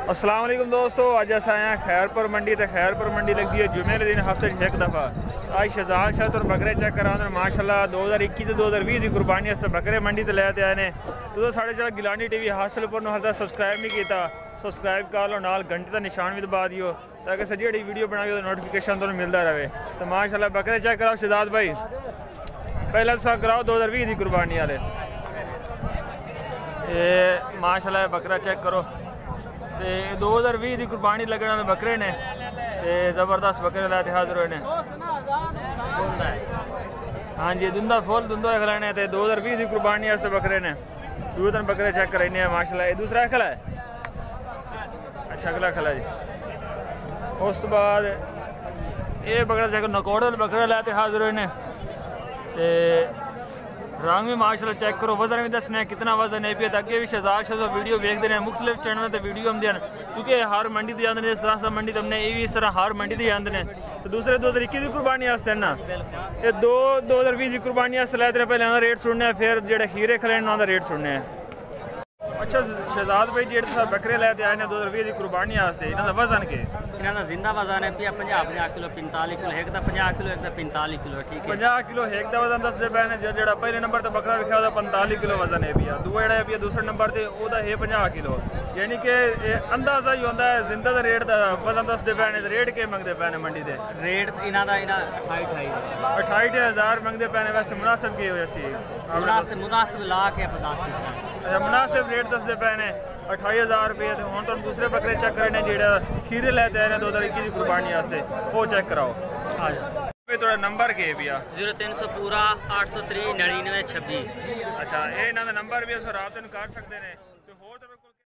अस्सलाम वालेकुम दोस्तों, अज अस आए हैं खैरपुर मंडी। तो खैरपुर मंडी लगती है जुमे के दिन हफ्ते एक दफ़ा। आज शहजाद शाह और बकरे चेक करा माशाल्लाह 2021 तो 2020 की कुर्बानी बकरे मंडी तो लैते आए हैं। तो साढ़े चार गिलानी टीवी हासिल पर हाल तक सबसक्राइब नहीं किया, सबसक्राइब कर लो, नाल घंटे का निशान भी दबा दियो ताकि सजी जी वीडियो बनाई तो नोटिफिकेशन तुम्हें मिलता रहे। तो माशाल्लाह बकरे चेक कराओ शहजाद भाई, पहला तो कराओ 2020 की कुर्बानी वाले। माशाल्लाह बकरा चेक करो, तो 2020 की कुर्बानी लगने वाले बकरे ने, तो ज़बरदस्त बकरे लाते हाजिर हुए ने। हाँ जी, दुंदा फुल दुंदा खिलाने, तो 2020 की कुर्बानी वास्ते बकरे ने। दो दिन बकरे चेक कराने माशाल्लाह। ये दूसरा खिला है, अच्छा अगला खिला जी। उस तो बाद ये बकरा चेक नकोड़े बकरे लाते हाजिर हुए ने, तो रंग भी माशाल्लाह चेक करो। वजन भी दसना है कितना वजन है। फिर अगे भी शहजाद शाह वीडियो देखते हैं, मुख्तलिफ चैनल पर वीडियो आते हैं, क्योंकि हर मंडी से जाते हैं। इस तरह मंडी तो हमने ये भी इस तरह हर मंडी से जाते हैं। तो दूसरे 2021 की कुर्बानी वास्ते ना, ये 2020 की कुर्बानी वास्ते लाते हैं। पहले रेट सुनने, फिर जो खीरे खिलाने उन्होंने रेट सुनने। अच्छा शहजाद भाई, जो बकरे लैते आए 2020 की कुर्बानी वास्ते, इन्होंने वजन के इन्होंने जिंदा वजन है 50 किलो 45 किलो, एक 50 किलो एक 45 किलो। ठीक है, 50 किलो एक का वजन दसते पे ने। जो पहले नंबर तो बकरा विखा 45 किलो वजन है पिया। दूआ जो है दूसरे नंबर से वह है 50 किलो। यानी कि अंदाजा ही होता है जिंदा का रेट वजन दसते पे ने। रेट के मंगते पे ने मंडी से? रेट इन्हों का 28,000 मंगते पे ने। वैसे मुनासिब की हो मुनासिब ला के मुनासिब रेट दसते पे ने 28,000 रुपये। तो हम तुम दूसरे बकरे चेक करे जो खीरे लैते आए 2021 की कुर्बानी वास्ते, वो चेक कराओ। हाँ जी, थोड़ा नंबर के भैया 0300 पूरा 803 99 26। अच्छा, ये इन्होंने नंबर भी रात कर सकते हैं।